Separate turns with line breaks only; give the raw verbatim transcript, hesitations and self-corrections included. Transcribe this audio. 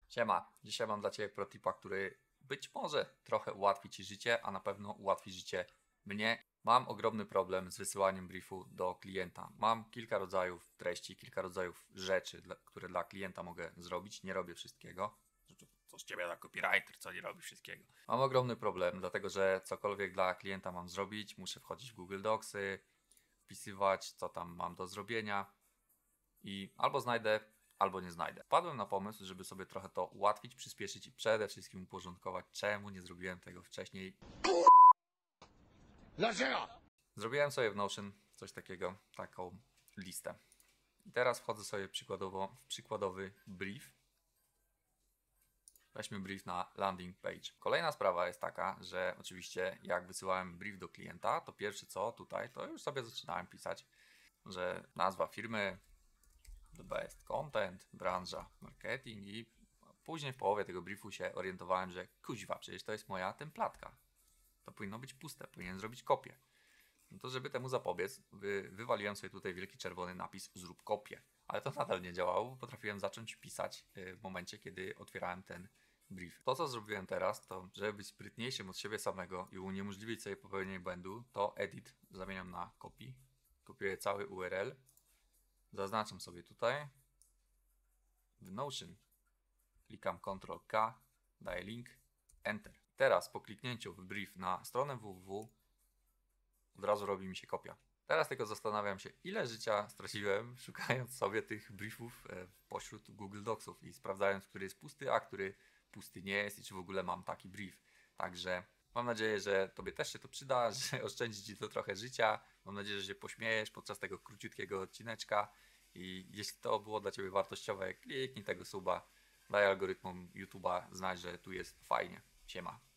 Siema, dzisiaj mam dla Ciebie protipa, który być może trochę ułatwi Ci życie, a na pewno ułatwi życie mnie. Mam ogromny problem z wysyłaniem briefu do klienta. Mam kilka rodzajów treści, kilka rodzajów rzeczy, dla, które dla klienta mogę zrobić. Nie robię wszystkiego. Co z Ciebie za copywriter, co nie robi wszystkiego? Mam ogromny problem, dlatego że cokolwiek dla klienta mam zrobić, muszę wchodzić w Google Docsy, wpisywać, co tam mam do zrobienia i albo znajdę, albo nie znajdę. Wpadłem na pomysł, żeby sobie trochę to ułatwić, przyspieszyć i przede wszystkim uporządkować. Czemu nie zrobiłem tego wcześniej?
Dlaczego?
Zrobiłem sobie w Notion coś takiego, taką listę. I teraz wchodzę sobie przykładowo w przykładowy brief. Weźmy brief na landing page. Kolejna sprawa jest taka, że oczywiście jak wysyłałem brief do klienta, to pierwsze co tutaj, to już sobie zaczynałem pisać, że nazwa firmy, the best content, branża, marketing i później w połowie tego briefu się orientowałem, że kuźwa, przecież to jest moja templatka. To powinno być puste, powinien zrobić kopię. No to żeby temu zapobiec, wy, wywaliłem sobie tutaj wielki czerwony napis zrób kopię. Ale to nadal nie działało, potrafiłem zacząć pisać w momencie, kiedy otwierałem ten brief. To co zrobiłem teraz, to żeby być sprytniejszym od siebie samego i uniemożliwić sobie popełnienie błędu, to edit zamieniam na copy. Kopiuję cały U R L. Zaznaczam sobie tutaj w Notion, klikam kontrol K, daję link, Enter. Teraz po kliknięciu w brief na stronę www od razu robi mi się kopia. Teraz tylko zastanawiam się, ile życia straciłem szukając sobie tych briefów pośród Google Docsów i sprawdzając, który jest pusty, a który pusty nie jest i czy w ogóle mam taki brief. Także mam nadzieję, że Tobie też się to przyda, że oszczędzi Ci to trochę życia. Mam nadzieję, że się pośmiejesz podczas tego króciutkiego odcineczka i jeśli to było dla Ciebie wartościowe, kliknij tego suba, daj algorytmom YouTube'a znać, że tu jest fajnie. Siema.